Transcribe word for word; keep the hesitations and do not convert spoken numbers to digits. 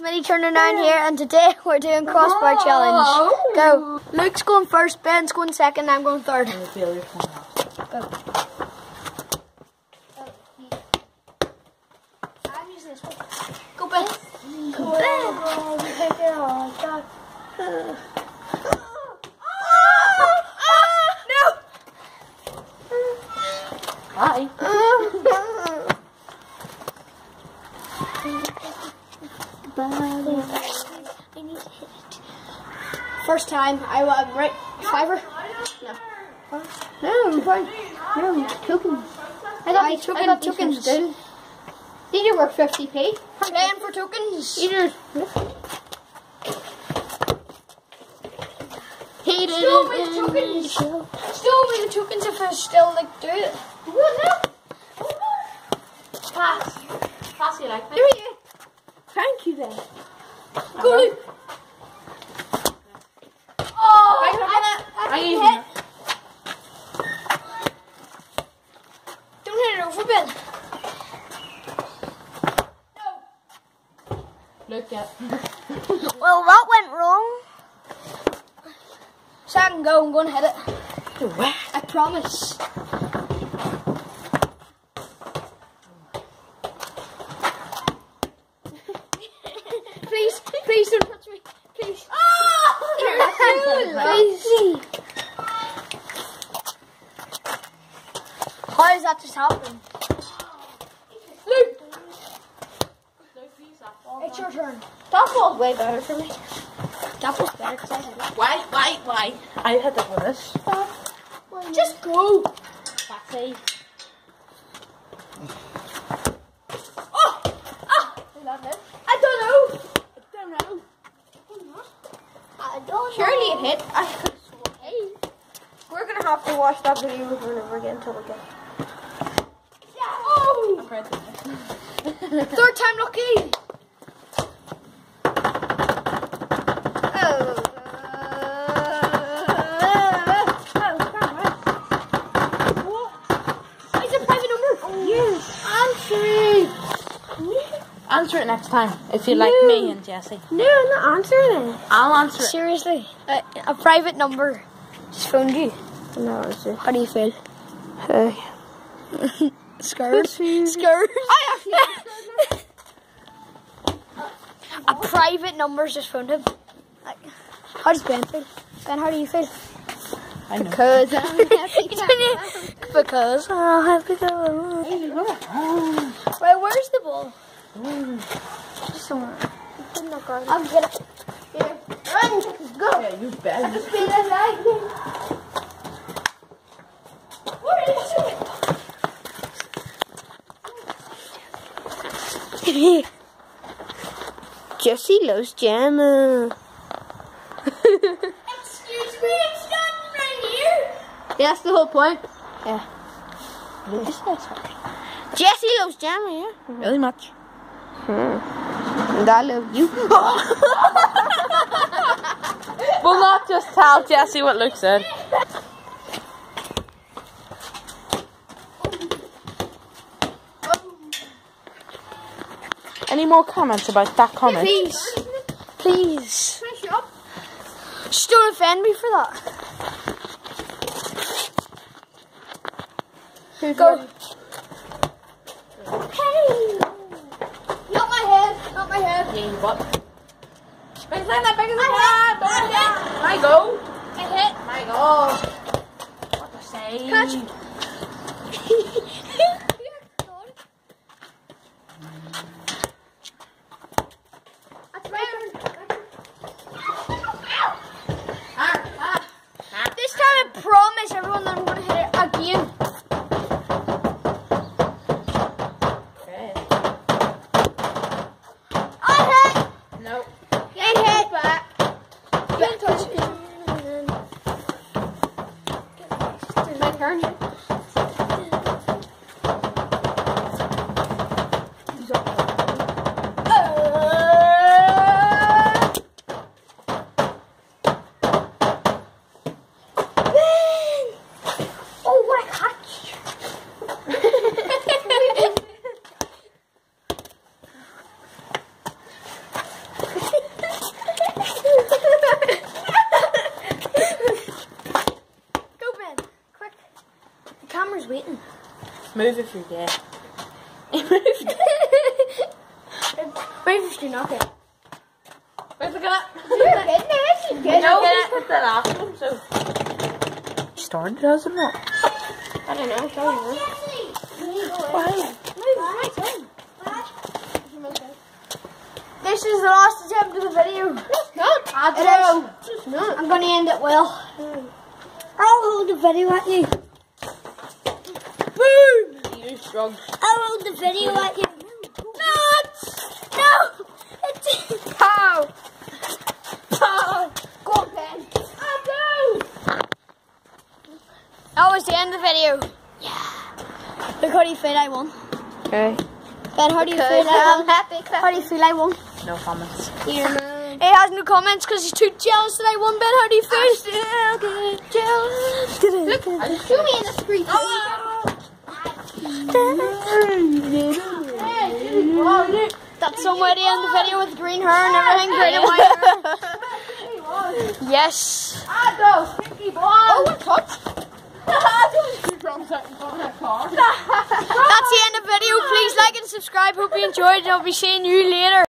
Mini Turner nine here, and today we're doing crossbar challenge. Go. Luke's going first, Ben's going second, I'm going third. Go. I'm using this one. Go, Ben. Go, Ben. No! Bye. I need to hit it. First time, I was uh, right. Fiver? No. No, fine. No, tokens. I got, I tokens. I got tokens. These are worth fifty p. Playing for tokens. These are. He did Still me the tokens. Still me the tokens if I still like do it. What now? Pass. Pass you like that. Here we go. Thank you then. Go. Oh, I, I, I I hit. Don't hit it over, Ben. No. Look at. Well, that went wrong. Second go, I'm going to hit it. What? I promise. Please, please don't touch me. Please. Oh! Please. How does that just happen? Luke! It's your turn. That ball's way better for me. That was better because I hit it. Why? Why? Why? I hit it with this. Just go. Backside. Oh! Ah! Is that it? I don't know. I don't know. I don't Surely know. it hit. I could swear. We're gonna have to watch that video over and over again until we get it. Oh! I'm proud of this. Third time lucky. Oh. What? It's a private number. Yes. Answer it. Answer it next time if you No. like me and Jessie. No, I'm not answering it. I'll answer it. Seriously, a, a private number just phoned you. No, it's just. How do you feel? Hey. Scared? Scared? A private number's just phoned him. Like, how does Ben feel? Ben, how do you feel? I know. Because I'm happy. Because I'm happy. Wait, where's the ball? Just somewhere. I'll get it. Here. Run! Go! Yeah, you bet. Just be the lightning. What is it? Jessie loves Gemma. Excuse me, it's not right here. Yeah, that's the whole point. Yeah. Jessie loves Gemma, yeah? Really much. Hmm. And I love you. We'll not just tell Jessie what Luke said. Any more comments about that comment? Please. Please. Just don't offend me for that. Go. Hey! Not my head. Not my head. Yeah, what? Big as that, big as that. I go. I hit. My God. What to say? Catch. That's my turn. This time I promise everyone that I'm going to hit it again. Okay. I hit. Nope. I hit. Back. Don't touch it. It's my turn. Move if you're gay. Move if you're not gay. Where's it gonna? You're getting it. You're getting No, it. it's the last one, so. Started, does it not? I don't know. Tell you. Why? This is the last attempt of the video. It's not. I It is. It's not. I'm going to end it well. I'll hold the video at you. Boom! You strong. I'll hold the video at you. No! No! It's... Pow! Pow! Go on, Ben. I go! That was the end of the video. Yeah. Look how do you feel I won. Okay. Ben, how do you Because feel I I'm won? happy. How do you feel I won? No comments. Yeah. He has no comments because he's too jealous that I won. Ben, how do you feel? Still get jealous. Look, show me in the street. That's somewhere to end the video with green hair and everything, green and white hair. Yes. I go, stinky boy. Oh, what touch? That's the end of the video. Please like and subscribe. Hope you enjoyed and I'll be seeing you later.